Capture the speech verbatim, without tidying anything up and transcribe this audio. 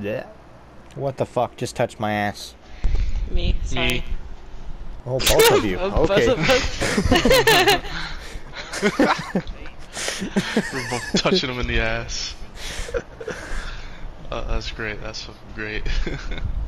Yeah. What the fuck? Just touched my ass. Me, sorry. Me. Oh, both of you. Both Okay. of us. We're both touching him in the ass. Uh, that's great. That's fucking great.